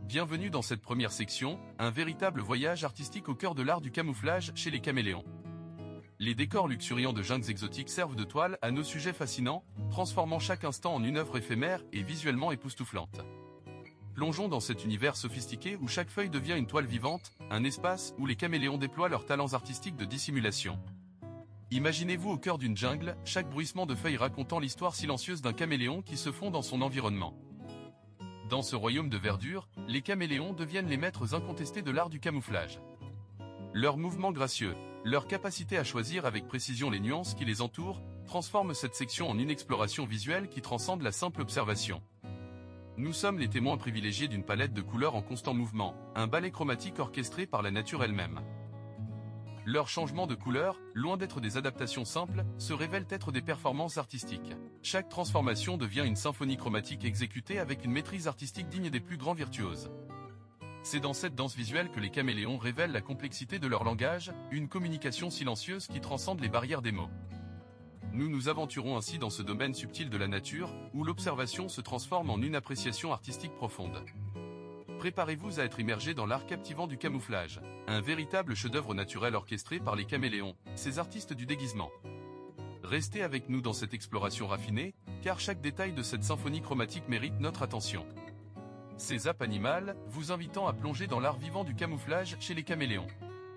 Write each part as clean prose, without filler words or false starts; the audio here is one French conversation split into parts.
Bienvenue dans cette première section, un véritable voyage artistique au cœur de l'art du camouflage chez les caméléons. Les décors luxuriants de jungles exotiques servent de toile à nos sujets fascinants, transformant chaque instant en une œuvre éphémère et visuellement époustouflante. Plongeons dans cet univers sophistiqué où chaque feuille devient une toile vivante, un espace où les caméléons déploient leurs talents artistiques de dissimulation. Imaginez-vous au cœur d'une jungle, chaque bruissement de feuilles racontant l'histoire silencieuse d'un caméléon qui se fond dans son environnement. Dans ce royaume de verdure, les caméléons deviennent les maîtres incontestés de l'art du camouflage. Leurs mouvements gracieux, leur capacité à choisir avec précision les nuances qui les entourent, transforment cette section en une exploration visuelle qui transcende la simple observation. Nous sommes les témoins privilégiés d'une palette de couleurs en constant mouvement, un ballet chromatique orchestré par la nature elle-même. Leurs changements de couleurs, loin d'être des adaptations simples, se révèlent être des performances artistiques. Chaque transformation devient une symphonie chromatique exécutée avec une maîtrise artistique digne des plus grands virtuoses. C'est dans cette danse visuelle que les caméléons révèlent la complexité de leur langage, une communication silencieuse qui transcende les barrières des mots. Nous nous aventurons ainsi dans ce domaine subtil de la nature, où l'observation se transforme en une appréciation artistique profonde. Préparez-vous à être immergé dans l'art captivant du camouflage, un véritable chef-d'œuvre naturel orchestré par les caméléons, ces artistes du déguisement. Restez avec nous dans cette exploration raffinée, car chaque détail de cette symphonie chromatique mérite notre attention. C'est Zap Animal, vous invitant à plonger dans l'art vivant du camouflage chez les caméléons.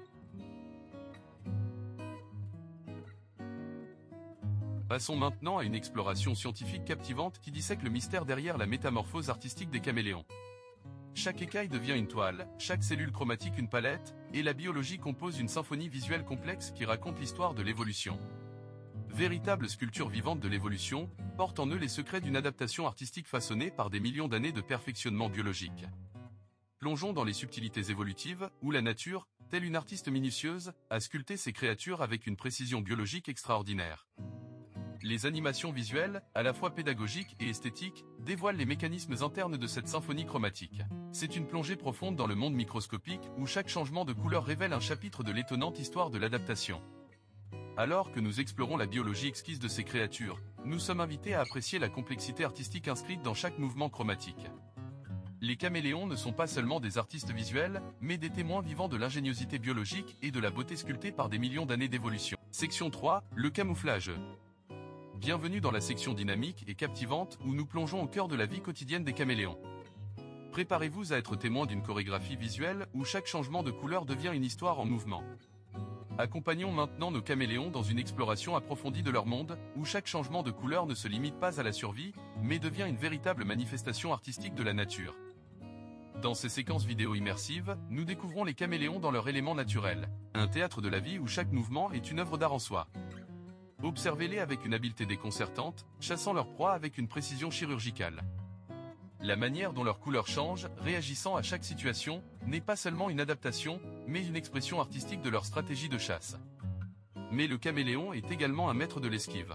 Passons maintenant à une exploration scientifique captivante qui dissèque le mystère derrière la métamorphose artistique des caméléons. Chaque écaille devient une toile, chaque cellule chromatique une palette, et la biologie compose une symphonie visuelle complexe qui raconte l'histoire de l'évolution. Véritables sculptures vivantes de l'évolution, portent en eux les secrets d'une adaptation artistique façonnée par des millions d'années de perfectionnement biologique. Plongeons dans les subtilités évolutives, où la nature, telle une artiste minutieuse, a sculpté ses créatures avec une précision biologique extraordinaire. Les animations visuelles, à la fois pédagogiques et esthétiques, dévoilent les mécanismes internes de cette symphonie chromatique. C'est une plongée profonde dans le monde microscopique où chaque changement de couleur révèle un chapitre de l'étonnante histoire de l'adaptation. Alors que nous explorons la biologie exquise de ces créatures, nous sommes invités à apprécier la complexité artistique inscrite dans chaque mouvement chromatique. Les caméléons ne sont pas seulement des artistes visuels, mais des témoins vivants de l'ingéniosité biologique et de la beauté sculptée par des millions d'années d'évolution. Section 3, le camouflage. Bienvenue dans la section dynamique et captivante où nous plongeons au cœur de la vie quotidienne des caméléons. Préparez-vous à être témoin d'une chorégraphie visuelle où chaque changement de couleur devient une histoire en mouvement. Accompagnons maintenant nos caméléons dans une exploration approfondie de leur monde, où chaque changement de couleur ne se limite pas à la survie, mais devient une véritable manifestation artistique de la nature. Dans ces séquences vidéo immersives, nous découvrons les caméléons dans leur élément naturel, un théâtre de la vie où chaque mouvement est une œuvre d'art en soi. Observez-les avec une habileté déconcertante, chassant leur proie avec une précision chirurgicale. La manière dont leurs couleurs changent, réagissant à chaque situation, n'est pas seulement une adaptation, mais une expression artistique de leur stratégie de chasse. Mais le caméléon est également un maître de l'esquive.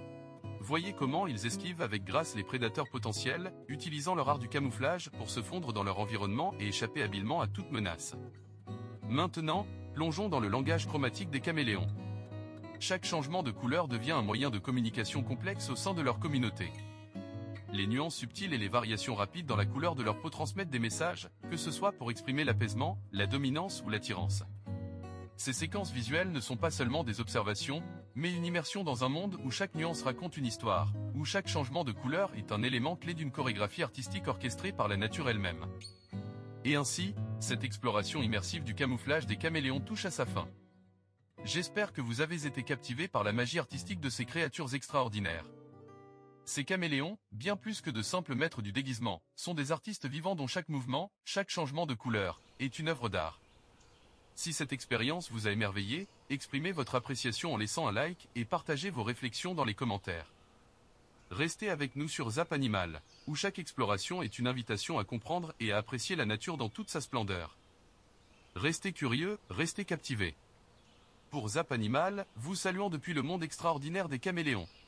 Voyez comment ils esquivent avec grâce les prédateurs potentiels, utilisant leur art du camouflage pour se fondre dans leur environnement et échapper habilement à toute menace. Maintenant, plongeons dans le langage chromatique des caméléons. Chaque changement de couleur devient un moyen de communication complexe au sein de leur communauté. Les nuances subtiles et les variations rapides dans la couleur de leur peau transmettent des messages, que ce soit pour exprimer l'apaisement, la dominance ou l'attirance. Ces séquences visuelles ne sont pas seulement des observations, mais une immersion dans un monde où chaque nuance raconte une histoire, où chaque changement de couleur est un élément clé d'une chorégraphie artistique orchestrée par la nature elle-même. Et ainsi, cette exploration immersive du camouflage des caméléons touche à sa fin. J'espère que vous avez été captivés par la magie artistique de ces créatures extraordinaires. Ces caméléons, bien plus que de simples maîtres du déguisement, sont des artistes vivants dont chaque mouvement, chaque changement de couleur, est une œuvre d'art. Si cette expérience vous a émerveillé, exprimez votre appréciation en laissant un like et partagez vos réflexions dans les commentaires. Restez avec nous sur Zap Animal, où chaque exploration est une invitation à comprendre et à apprécier la nature dans toute sa splendeur. Restez curieux, restez captivés. Pour Zap Animal, vous saluons depuis le monde extraordinaire des caméléons.